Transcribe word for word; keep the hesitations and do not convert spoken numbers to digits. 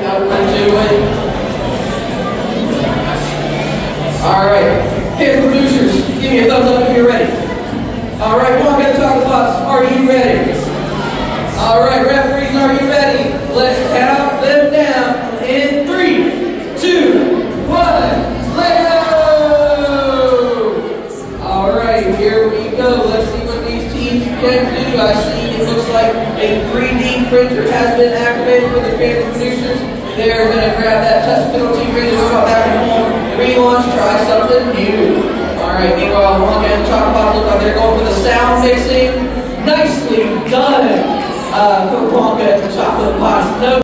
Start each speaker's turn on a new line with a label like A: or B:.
A: Now we're into it. Alright. Hey, producers, give me a thumbs up if you're ready. Alright, Wonka the Chocolate Box, are you ready? Alright, referees, are you ready? Let's count them down in three, two, one, let go! Alright, here we go. Let's see what these teams can do. I see it looks like a three D printer has been activated for the creative producers. They're going to grab that touch penalty, bring it back at home, relaunch, try something new. Alright, meanwhile, Wonka and Chocolate Box look like they're going for the sound mixing. Nicely done uh, for Wonka and Chocolate Box. No